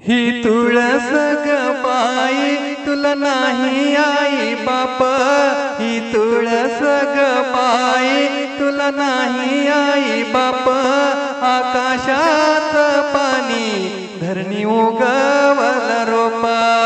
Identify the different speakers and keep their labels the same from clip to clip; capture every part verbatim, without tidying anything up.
Speaker 1: ही तुळस ग बाई तुला नाही आई बाप, ही तुळस ग बाई तुला नाही आई बाप। आकाशात पाणी धरणी उगवल रोप,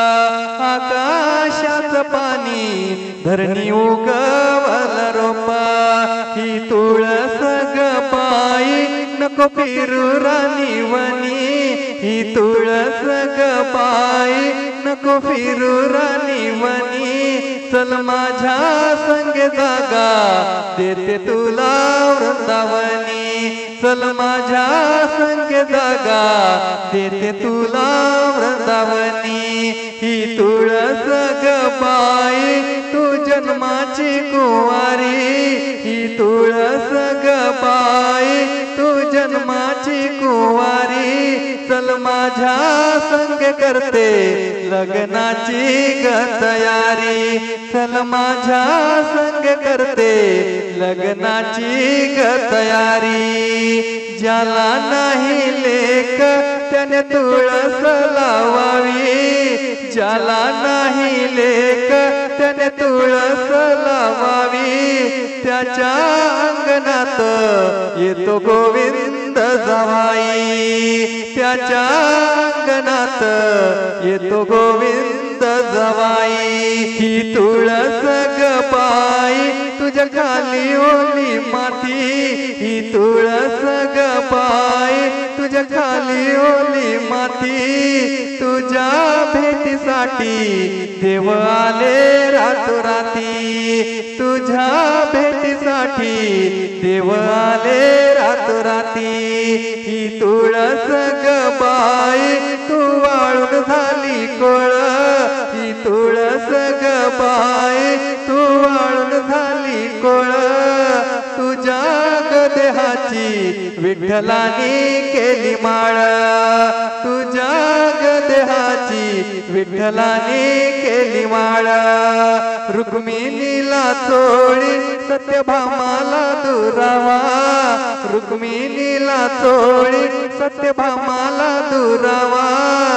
Speaker 1: आकाशात पाणी धरणी उगवल रोप। ही तुळस ग बाई नको फिरू रानी वनी, ही तुळस ग बाई नको फिरू रानी वनी। चल माझ्या संगे जागा देते तुला वृंदावनी, चल माझ्या संगे जागा देते तुला वृंदावनी। ही तुळस ग बाई तू जन्माची कुंवारी, ही तुळस ग बाई तू जन्माची कुंवारी। चल माझ्या संग करते लग्नाची ग तयारी, चल माझ्या संग करते लग्नाची ग तयारी। ज्याला नाही लेक त्याने तुळस लावावी, ज्याला नाही लेक त्याने तुळस लावावी। त्याच्या अंगणात येतो गोविंद जावाई, त्याच्या अंगणात येतो गोविंद जावाई। ही तुळस ग बाई तुझ्या खाली ओली माती, ही तुळस ग बाई तुझ्या खाली ओली माती। तुझ्या भेटीसाठी देव आले रातोराती, तुझ्या भेटीसाठी देव आले रातोराती। ही तुळस ग बाई तू वाळून झाली कोळ, ही तुळस ग बाई तू वाळून झाली कोळ। तुझ्या ग देहाची विठ्ठलानी केली माळ, तुझ्या ग देहाची विठ्ठलानी केली माळ। रुक्मिणीला चोळी सत्यभामाला दुरावा, रुक्मिणीला चोळी सत्यभामाला दुरावा।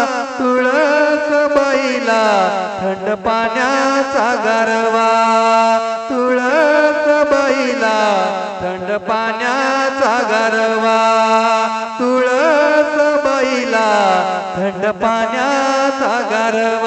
Speaker 1: तुळस बाईला थंड पाण्याचा गारवा, तुळस बाईला थंड पाण्याचा गारवा, तुळस बाईला थंड पाण्याचा गारवा।